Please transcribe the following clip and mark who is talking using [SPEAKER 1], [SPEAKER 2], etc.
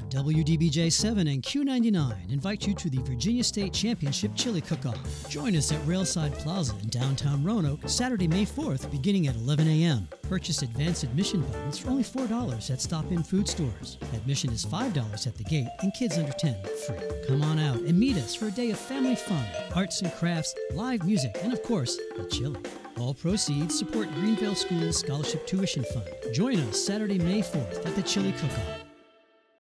[SPEAKER 1] WDBJ7 and Q99 invite you to the Virginia State Championship Chili Cook-Off. Join us at Railside Plaza in downtown Roanoke, Saturday, May 4th, beginning at 11 a.m. Purchase advanced admission buttons for only $4 at stop-in food stores. Admission is $5 at the gate and kids under 10 free. Come on out and meet us for a day of family fun, arts and crafts, live music, and of course, the chili. All proceeds support Greenville School's Scholarship Tuition Fund. Join us Saturday, May 4th at the Chili Cook-Off.